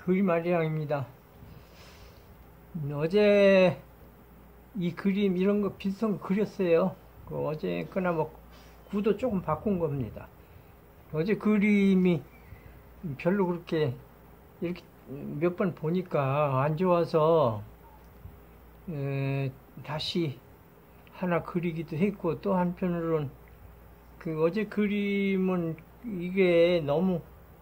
그림아리랑입니다. 어제 이 그림 이런 거 비슷한 거 그렸어요. 어제 거나 뭐 구도 조금 바꾼 겁니다. 어제 그림이 별로 그렇게 이렇게 몇 번 보니까 안 좋아서 다시 하나 그리기도 했고, 또 한편으로는 그 어제 그림은 이게 너무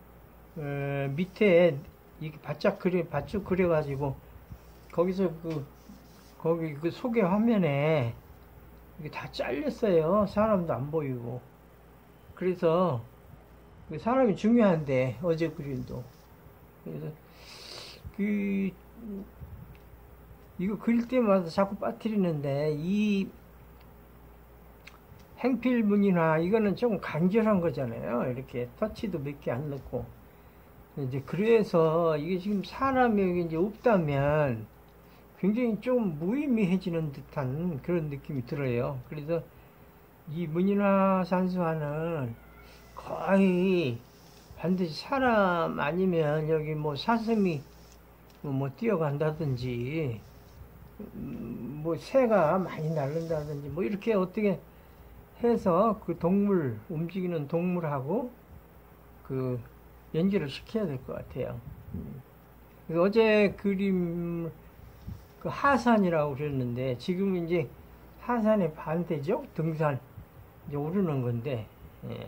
밑에 이게 바짝 그려가지고 거기서 거기 그 소개 화면에 이게 다 잘렸어요. 사람도 안 보이고. 그래서 그 사람이 중요한데 어제 그림도. 그래서 그 이거 그릴 때마다 자꾸 빠뜨리는데, 이 행필문이나 이거는 조금 간결한 거잖아요. 이렇게 터치도 몇 개 안 넣고. 이제 그래서 이게 지금 사람이 여기 이제 없다면 굉장히 좀 무의미해지는 듯한 그런 느낌이 들어요. 그래서 이 문인화 산수화는 거의 반드시 사람 아니면 여기 뭐 사슴이 뭐 뛰어간다든지 뭐 새가 많이 날른다든지 뭐 이렇게 어떻게 해서 그 동물, 움직이는 동물하고 그 연결을 시켜야 될 것 같아요. 어제 그림 그 하산이라고 그랬는데, 지금 이제 하산의 반대죠. 등산 이제 오르는 건데, 예.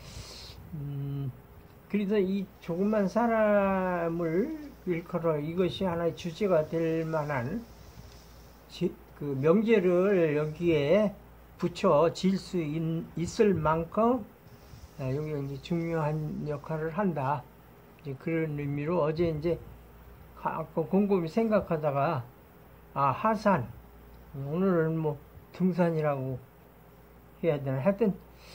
그래서 이 조그만 사람을 일컬어 이것이 하나의 주제가 될 만한 그 명제를 여기에 붙여 질 수 있을 만큼 여기 이제 중요한 역할을 한다. 이제 그런 의미로 어제 이제 곰곰이 생각하다가, 하산, 오늘은 뭐 등산이라고 해야 되나, 하여튼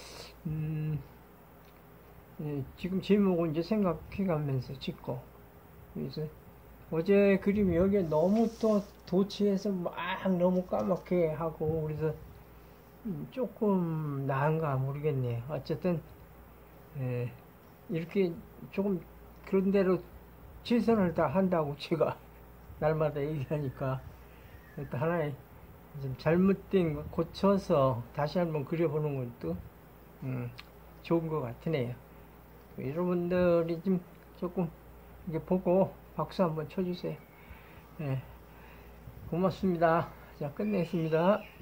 지금 제목은 이제 생각해가면서 찍고. 그래서 어제 그림이 여기에 너무 또 도치해서 막 너무 까맣게 하고, 그래서 조금 나은가 모르겠네요. 어쨌든 이렇게 조금 그런 대로 최선을 다 한다고 제가 날마다 얘기하니까, 또 하나의 좀 잘못된 거 고쳐서 다시 한번 그려보는 것도 좋은 것 같으네요. 여러분들이 좀 조금 이게 보고 박수 한번 쳐주세요. 고맙습니다. 자, 끝내겠습니다.